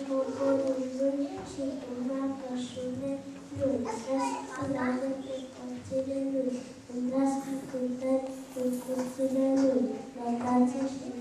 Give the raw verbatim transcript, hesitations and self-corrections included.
poporul lui și umna pășune lui. Vrească laudă pe porțile lui, îndrească cântări în curțile lui. Lăudați și